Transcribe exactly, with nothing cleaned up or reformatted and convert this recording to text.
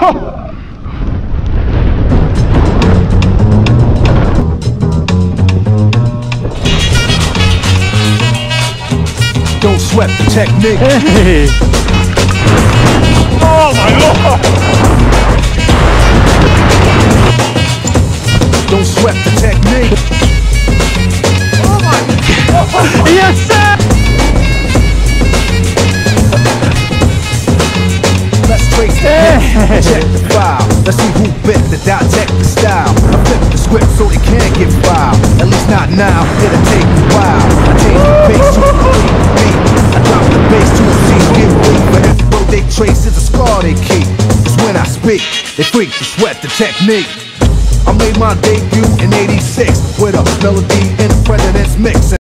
Don't sweat the technique. Hey. Oh my lord! Don't sweat the technique. Oh my god! Yes, sir! Let's trace the hit, check the file. Let's see who bit the dot, check the style. I flip the script so they can't get filed. At least not now, it'll take a while. I change the bass to a complete beat. I drop the bass to a C, get weak. But every road they trace is a scar they keep. Cause when I speak, they freak to sweat the technique. I made my debut in eighty-six with a melody in the President's mix.